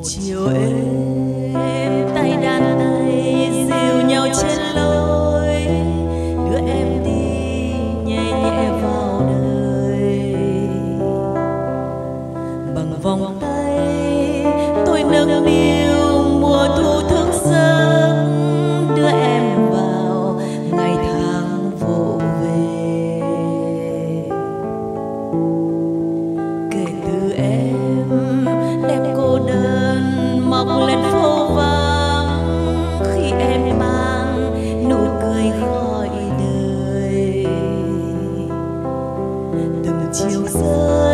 chiều êm tay đàn tay dìu nhau trên lối, đưa em đi nhẹ nhẹ vào đời. Bằng vòng tay tôi nâng niu mùa thu thức giấc, đưa em vào ngày tháng vỗ về. Kể từ em đem cô đơn mọc lên phố vắng, khi em mang nụ cười khỏi đời. Từng chiều rơi